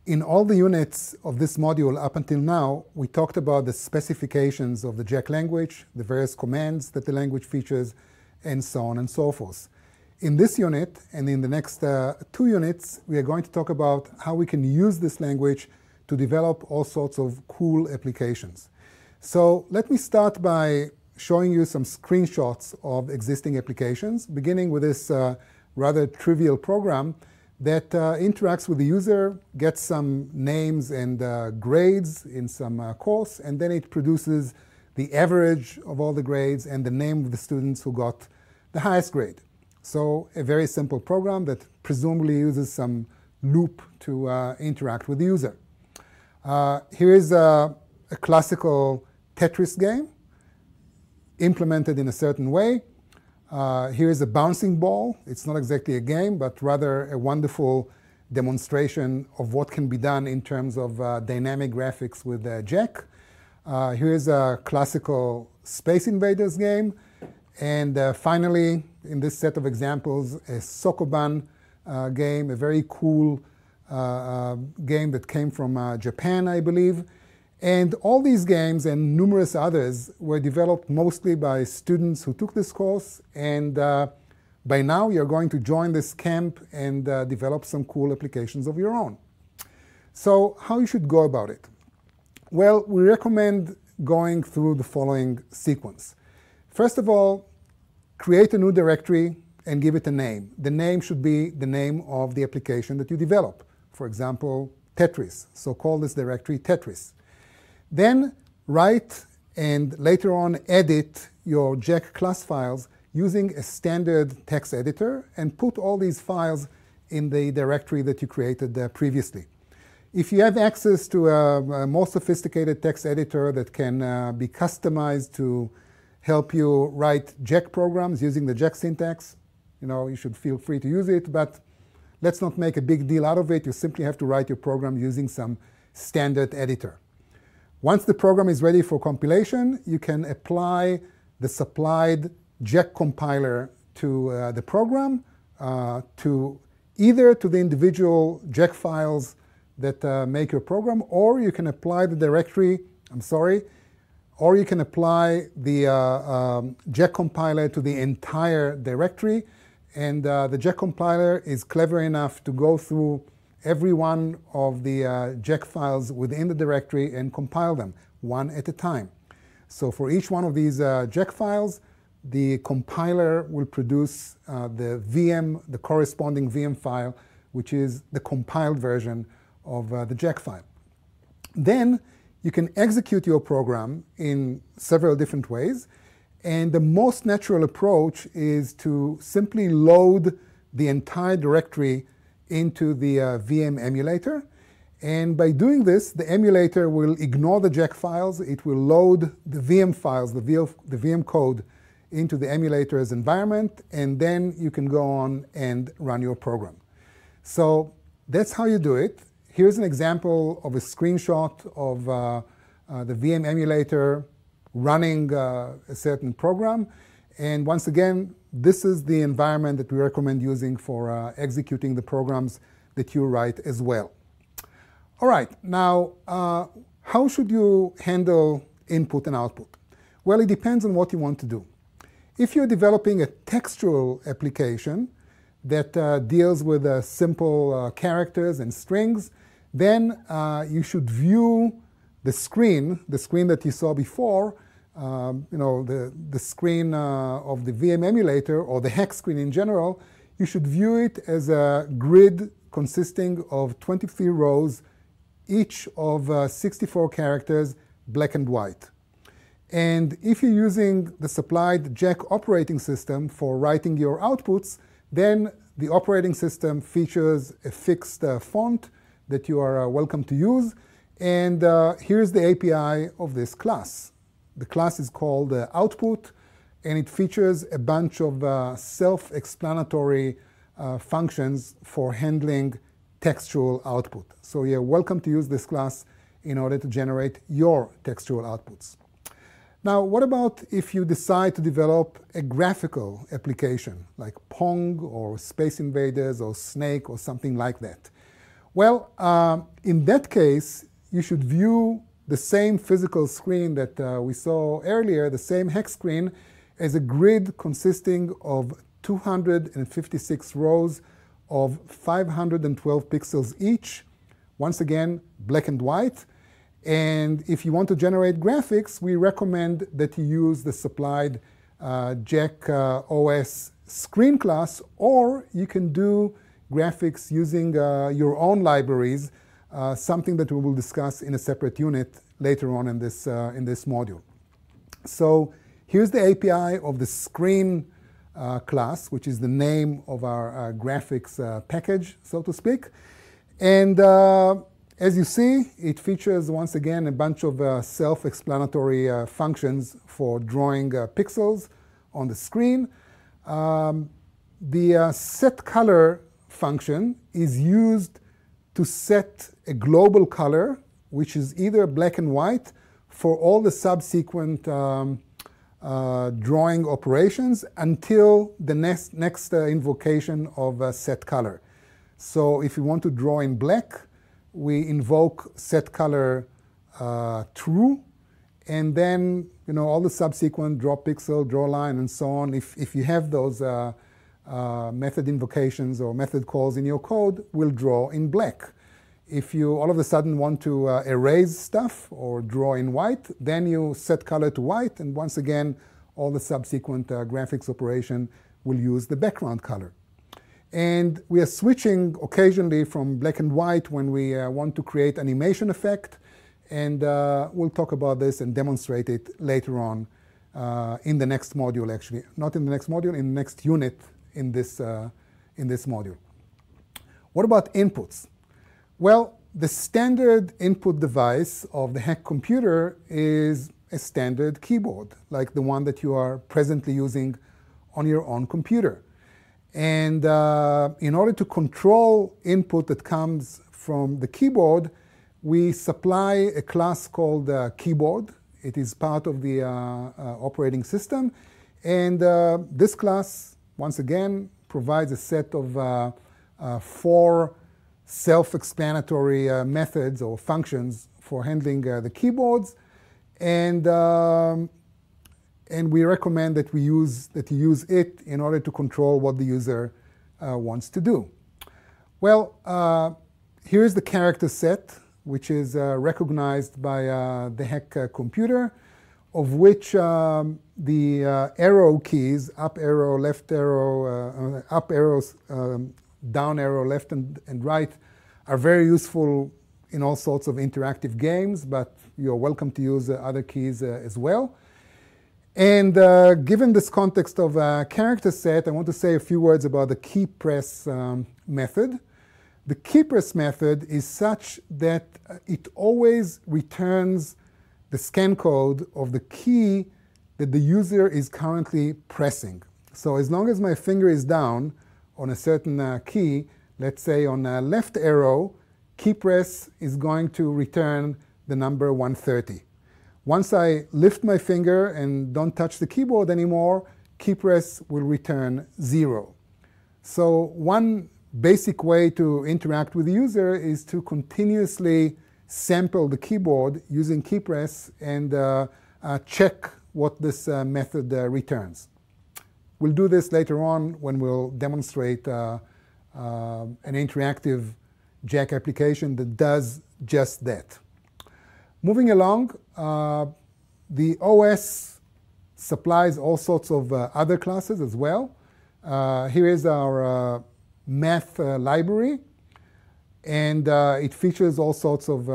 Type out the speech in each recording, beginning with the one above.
In all the units of this module up until now, we talked about the specifications of the Jack language, the various commands that the language features, and so on and so forth. In this unit, and in the next 2 units, we are going to talk about how we can use this language to develop all sorts of cool applications. So let me start by showing you some screenshots of existing applications, beginning with this rather trivial program that interacts with the user, gets some names and grades in some course, and then it produces the average of all the grades and the name of the students who got the highest grade. So a very simple program that presumably uses some loop to interact with the user. Here is a classical Tetris game implemented in a certain way. Here is a bouncing ball. It's not exactly a game, but rather a wonderful demonstration of what can be done in terms of dynamic graphics with Jack. Here is a classical Space Invaders game. And finally, in this set of examples, a Schocken game, a very cool game that came from Japan, I believe. And all these games and numerous others were developed mostly by students who took this course. And by now, you're going to join this camp and develop some cool applications of your own. So how you should go about it? Well, we recommend going through the following sequence. First of all, create a new directory and give it a name. The name should be the name of the application that you develop. For example, Tetris. So call this directory Tetris. Then write and later on edit your Jack class files using a standard text editor and put all these files in the directory that you created previously. If you have access to a more sophisticated text editor that can be customized to help you write Jack programs using the Jack syntax, you should feel free to use it, but let's not make a big deal out of it. You simply have to write your program using some standard editor. Once the program is ready for compilation, you can apply the supplied Jack compiler to the program, either to the individual Jack files that make your program, or you can apply the directory, or you can apply the Jack compiler to the entire directory. And the Jack compiler is clever enough to go through every one of the Jack files within the directory and compile them one at a time. So for each one of these Jack files, the compiler will produce the corresponding VM file, which is the compiled version of the Jack file. Then you can execute your program in several different ways. And the most natural approach is to simply load the entire directory into the VM emulator. And by doing this, the emulator will ignore the Jack files. It will load the VM files, the VM code, into the emulator's environment. And then you can go on and run your program. So that's how you do it. Here's an example of a screenshot of the VM emulator running a certain program. And once again, this is the environment that we recommend using for executing the programs that you write as well. All right, now, how should you handle input and output? Well, it depends on what you want to do. If you're developing a textual application that deals with simple characters and strings, then you should view the screen that you saw before, the screen of the VM emulator, or the hex screen in general. You should view it as a grid consisting of 23 rows, each of 64 characters, black and white. And if you're using the supplied Jack operating system for writing your outputs, then the operating system features a fixed font that you are welcome to use. And here's the API of this class. The class is called output, and it features a bunch of self-explanatory functions for handling textual output. So you're welcome to use this class in order to generate your textual outputs. Now, what about if you decide to develop a graphical application like Pong or Space Invaders or Snake or something like that? Well, in that case, you should view the same physical screen that we saw earlier, the same hex screen, as a grid consisting of 256 rows of 512 pixels each. Once again, black and white. And if you want to generate graphics, we recommend that you use the supplied Jack OS screen class, or you can do graphics using your own libraries, something that we will discuss in a separate unit later on in this module. So here's the API of the screen class, which is the name of our graphics package, so to speak. And as you see, it features, once again, a bunch of self-explanatory functions for drawing pixels on the screen. The set color function is used to set a global color, which is either black and white for all the subsequent drawing operations until the next invocation of set color. So if you want to draw in black, we invoke set color true, and then all the subsequent draw pixel, draw line, and so on. If you have those method invocations or method calls in your code, will draw in black. If you all of a sudden want to erase stuff or draw in white, then you set color to white, and once again, all the subsequent graphics operation will use the background color. And we are switching occasionally from black and white when we want to create animation effect, and we'll talk about this and demonstrate it later on in the next module, actually. Not in the next module, in the next unit in this module. What about inputs? Well, the standard input device of the hack computer is a standard keyboard, like the one that you are presently using on your own computer. And in order to control input that comes from the keyboard, we supply a class called keyboard. It is part of the operating system. And this class, once again, provides a set of 4 self-explanatory methods or functions for handling the keyboards. And we recommend that you use it in order to control what the user wants to do. Well, here's the character set, which is recognized by the hack computer, of which the arrow keys, up arrow, left arrow, up arrows, down arrow, left and right, are very useful in all sorts of interactive games, but you're welcome to use other keys as well. And given this context of character set, I want to say a few words about the key press method. The key press method is such that it always returns the scan code of the key that the user is currently pressing. So as long as my finger is down on a certain key, let's say on left arrow, key press is going to return the number 130. Once I lift my finger and don't touch the keyboard anymore, key press will return 0. So one basic way to interact with the user is to continuously sample the keyboard using key press and check what this method returns. We'll do this later on when we'll demonstrate an interactive Jack application that does just that. Moving along, the OS supplies all sorts of other classes as well. Here is our math library, and it features all sorts of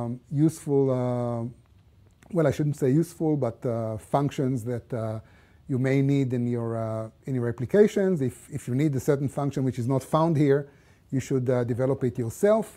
useful, well, I shouldn't say useful, but functions that you may need in your applications. If you need a certain function which is not found here, you should develop it yourself.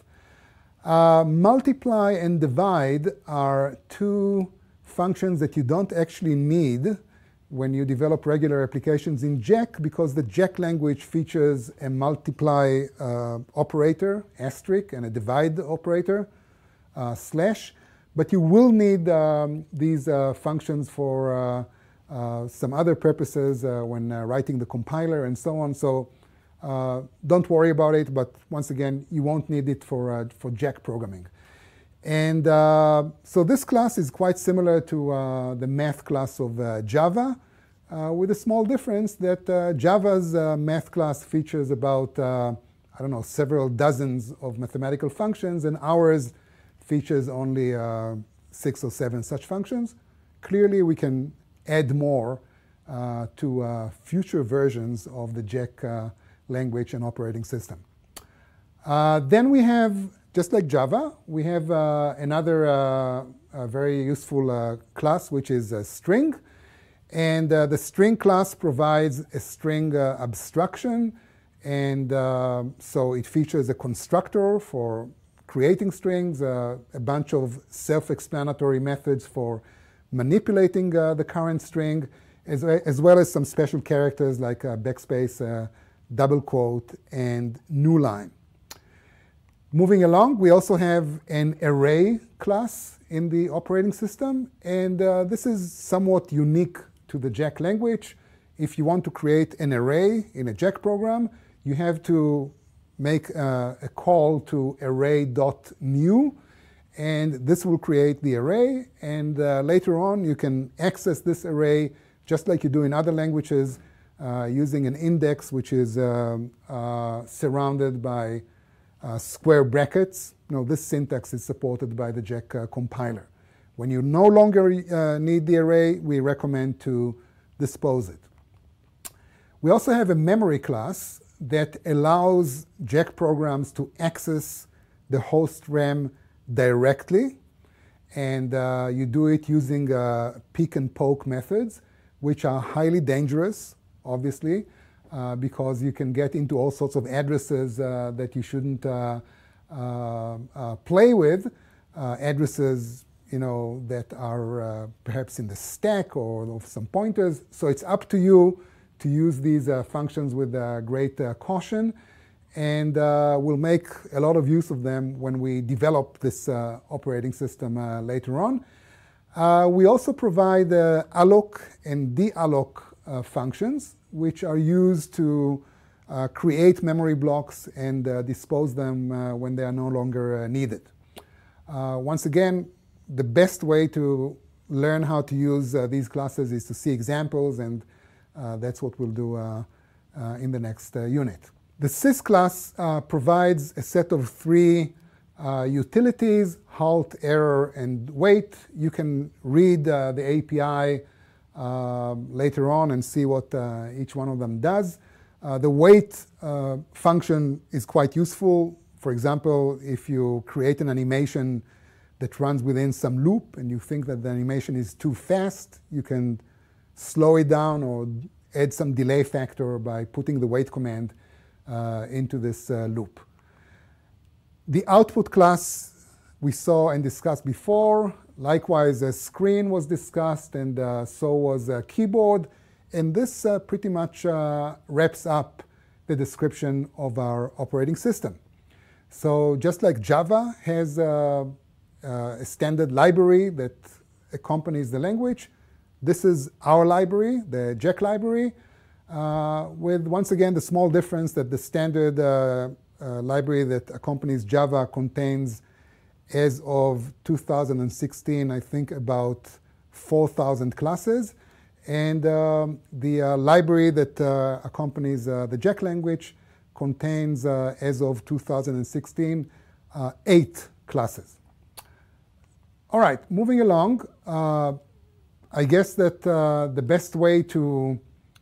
Multiply and divide are 2 functions that you don't actually need when you develop regular applications in Jack, because the Jack language features a multiply operator, asterisk, and a divide operator, slash. But you will need these functions for some other purposes when writing the compiler and so on. So Don't worry about it, but once again, you won't need it for Jack programming. And so this class is quite similar to the math class of Java, with a small difference that Java's math class features about, I don't know, several dozens of mathematical functions, and ours features only 6 or 7 such functions. Clearly, we can add more to future versions of the Jack language and operating system. Then we have, just like Java, we have another very useful class, which is a string. And the string class provides a string abstraction. And so it features a constructor for creating strings, a bunch of self-explanatory methods for manipulating the current string, as well as some special characters like backspace, double quote, and new line. Moving along, we also have an array class in the operating system, and this is somewhat unique to the Jack language. If you want to create an array in a Jack program, you have to make a call to array.new, and this will create the array, and later on you can access this array just like you do in other languages using an index which is surrounded by square brackets. This syntax is supported by the Jack compiler. When you no longer need the array, we recommend to dispose it. We also have a memory class that allows Jack programs to access the host RAM directly. And you do it using peek and poke methods, which are highly dangerous, obviously, because you can get into all sorts of addresses that you shouldn't play with, addresses that are perhaps in the stack or some pointers. So it's up to you to use these functions with great caution, and we'll make a lot of use of them when we develop this operating system later on. We also provide alloc and dealloc functions, which are used to create memory blocks and dispose them when they are no longer needed. Once again, the best way to learn how to use these classes is to see examples, and that's what we'll do in the next unit. The sys class provides a set of 3 utilities: halt, error, and wait. You can read the API later on and see what each one of them does. The wait function is quite useful. For example, if you create an animation that runs within some loop and you think that the animation is too fast, you can slow it down or add some delay factor by putting the wait command into this loop. The output class we saw and discussed before. Likewise, a screen was discussed, and so was a keyboard. And this pretty much wraps up the description of our operating system. So just like Java has a standard library that accompanies the language, this is our library, the Jack library, with, once again, the small difference that the standard library that accompanies Java contains, as of 2016, I think about 4,000 classes. And the library that accompanies the Jack language contains, as of 2016, 8 classes. All right, moving along. I guess that the best way to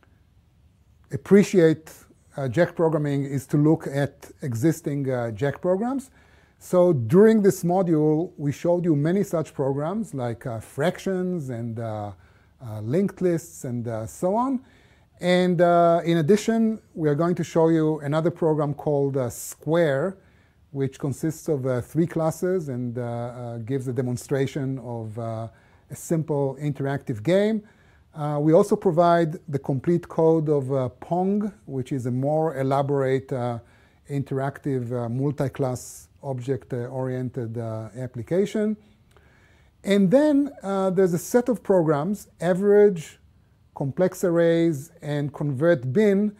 appreciate Jack programming is to look at existing Jack programs. So during this module, we showed you many such programs like fractions and linked lists and so on. And in addition, we are going to show you another program called Square, which consists of 3 classes and gives a demonstration of a simple interactive game. We also provide the complete code of Pong, which is a more elaborate interactive multi-class object-oriented application. And then there's a set of programs, average, complex arrays, and convert bin,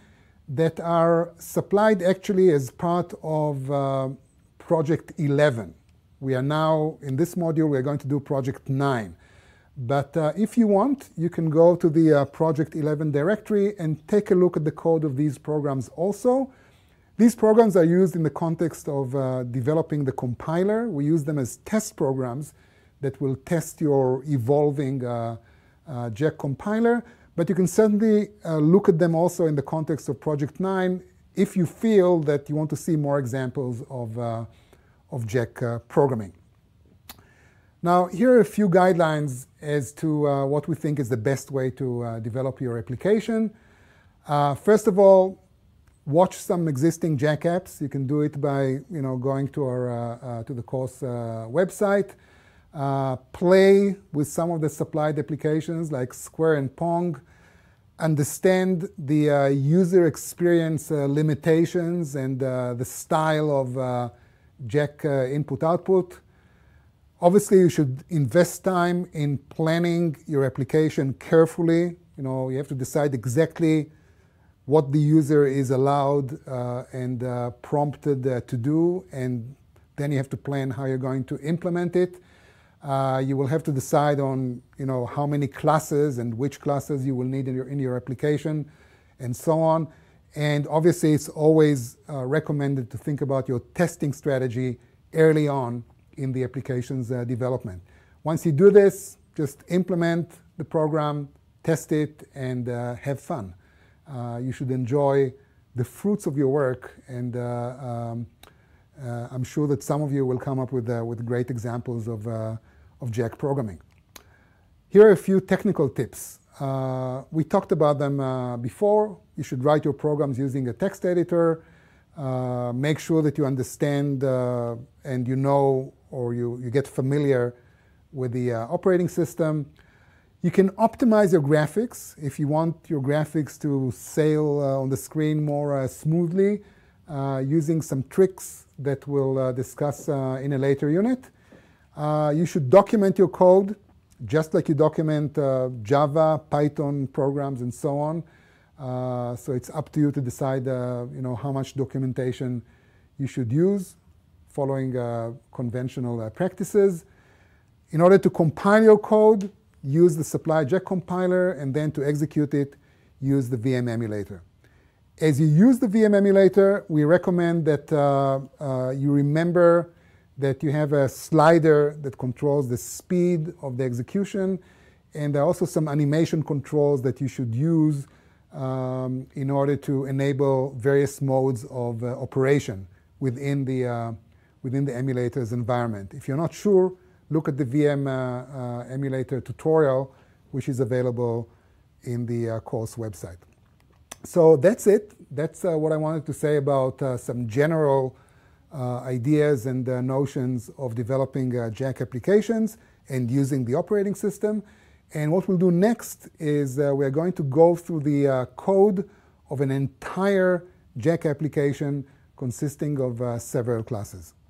that are supplied actually as part of Project 11. We are now, in this module, we're going to do Project 9. But if you want, you can go to the Project 11 directory and take a look at the code of these programs also. These programs are used in the context of developing the compiler. We use them as test programs that will test your evolving Jack compiler. But you can certainly look at them also in the context of Project 9 if you feel that you want to see more examples of Jack programming. Now, here are a few guidelines as to what we think is the best way to develop your application. First of all, watch some existing Jack apps. You can do it by going to our to the course website. Play with some of the supplied applications like Square and Pong. Understand the user experience limitations and the style of Jack input-output. Obviously, you should invest time in planning your application carefully. You have to decide exactly what the user is allowed and prompted to do, and then you have to plan how you're going to implement it. You will have to decide on how many classes and which classes you will need in your application, and so on. And obviously, it's always recommended to think about your testing strategy early on in the application's development. Once you do this, just implement the program, test it, and have fun. You should enjoy the fruits of your work, and I'm sure that some of you will come up with great examples of Jack programming. Here are a few technical tips. We talked about them before. You should write your programs using a text editor. Make sure that you understand and or you get familiar with the operating system. You can optimize your graphics if you want your graphics to sail on the screen more smoothly, using some tricks that we'll discuss in a later unit. You should document your code just like you document Java, Python programs, and so on. So it's up to you to decide how much documentation you should use, following conventional practices. In order to compile your code, use the supplied Jack compiler, and then to execute it, use the VM emulator. As you use the VM emulator, we recommend that you remember that you have a slider that controls the speed of the execution, and there are also some animation controls that you should use in order to enable various modes of operation within the emulator's environment. If you're not sure, look at the VM emulator tutorial, which is available in the course website. So that's it. That's what I wanted to say about some general ideas and notions of developing Jack applications and using the operating system. And what we'll do next is we're going to go through the code of an entire Jack application consisting of several classes.